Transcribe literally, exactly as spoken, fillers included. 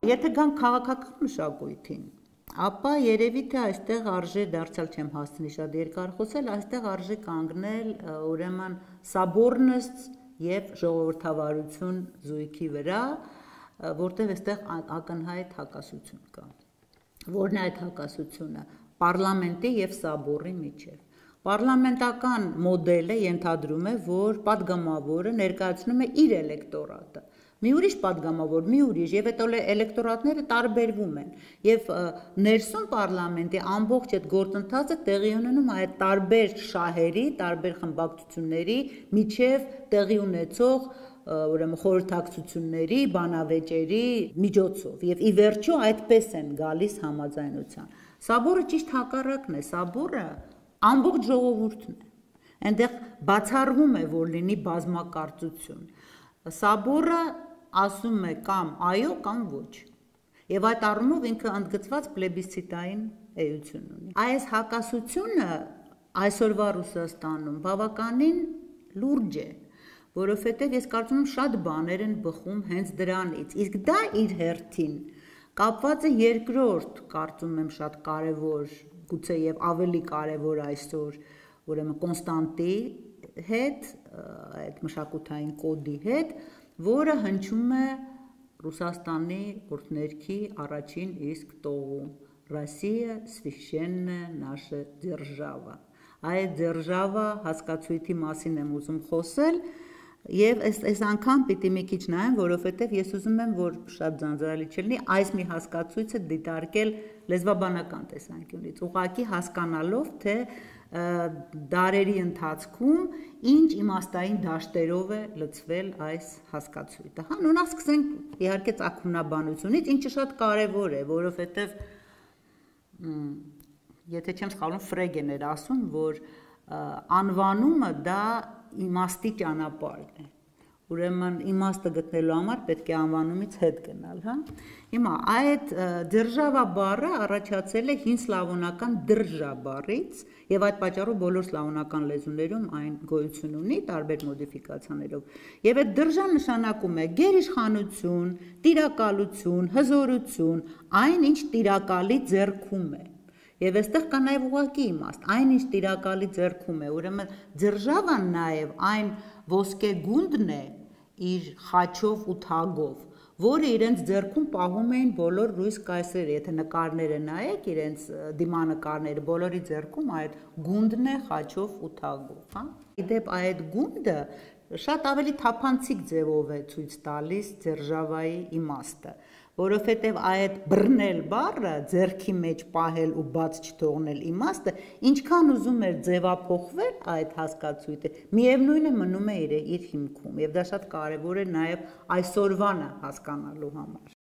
եթե գանք քաղաքական մշակույթին, ապա երևի թե այստեղ արժե դարձյալ չեմ հասցնի շատ երկար խոսել, այստեղ արժե կանգնել ուրեմն սաբորնստ եւ ժողովրդավարություն զույգի վրա, որտեղ այստեղ ակնհայտ հակասություն կա։ Որն է այդ հակասությունը պարլամենտի եւ սաբորի միջեւ։ Պարլամենտական մոդելը ենթադրում է, որ պատգամավորը ներկայացնում է իր էլեկտորատը։ Մի ուրիշ պատգամավոր, մի ուրիշ, եւ այդ էլեկտորատները տարբերվում են, եւ ներսում պարլամենտի ամբողջ այդ գործընթացը տեղի ունենում այդ տարբեր շահերի, տարբեր խմբակցությունների միջև տեղի ունեցող ուրեմն խորհրդակցությունների, բանավեճերի միջոցով, եւ ի վերջո այդպես են գալիս համաձայնության։ Սաբորը ճիշտ հակառակն է, սաբորը ամբողջ ժողովուրդն է։ Այնտեղ բացառվում է, որ լինի բազմակարծություն։ Սաբորը ասում է կամ այո, կամ ոչ։ Եվ այդ առումով ինքը ընդգծված պլեբիսցիտային էություն ունի։ Այս հակասությունը այսօրվա Ռուսաստանում բավականին լուրջ է, որովհետև ես կարծում եմ շատ բաներ են բխում հենց դրանից։ Իսկ դա իր հերթին կապված է երկրորդ, կարծում եմ շատ կարևոր, գուցե եւ ավելի կարևոր այսօր, ուրեմն Կոնստանտի հետ, այդ մշակութային կոդի հետ, որը հնչում է Ռուսաստանի օրդներքի առաջին իսկ տողում Ռոսիա священная наша держава։ Այդ держава հասկացույթի մասին եմ ուզում խոսել եւ այս այս անգամ պիտի մի քիչ նայեմ, որովհետեւ ես ուզում եմ, որ շատ ձանձրալի չլինի այս մի հասկացույցը դիտարկել լեզվաբանական տեսանկյունից, ուղղակի հասկանալով, թե դարերի ընթացքում ինչ իմաստային դաշտերով է լցվել այս հասկացույթը։ Հա, նույնիսկ սկսենք իհարկե ծագումնաբանությունից, ինչը շատ կարևոր է, որովհետև եթե չեմ սխալվում, Ֆրեգեն էր ասում, որ անվանումը դա իմաստի ճանապարհն է։ Ուրեմն իմաստը գտնելու համար պետք է անվանումից հետ գնալ, հա։ Հիմա այդ դերժավա բառը առաջացել է հին սլավոնական դրժա բառից, եւ այդ պատճառով բոլոր սլավոնական լեզուներում այն գոյություն ունի տարբեր մոդիֆիկացիաներով։ Եվ այդ դրժա նշանակում է գերիշխանություն, տիրակալություն, հզորություն, այն ինչ տիրակալի ձեռքում է։ Եվ այստեղ կա նաև ուղղակի իմաստ, այն ինչ տիրակալի ձեռքում է, ուրեմն դերժավան նաև այն ոսկե գունդն է իր խաչով ու թագով, որը իրենց ձեռքում պահում էին բոլոր ռուս կայսրերը, եթե նկարները նայեք, իրենց դիմանկարները, բոլորի ձեռքում այդ գունդն է խաչով ու թագով, հա։ Իդեպ այդ գունդը շատ ավելի թափանցիկ ձևով է ցույց տալիս դերժավայի իմաստը, որովհետև այդ բռնել բառը ձեռքի մեջ պահել ու բաց չթողնել իմաստը, ինչքան ուզում էր ձևափոխվել այդ հասկացույթը, միևնույն է մնում է իր իր հիմքում, եւ դա շատ կարեւոր է նաեւ այսօրվանը հասկանալու համար։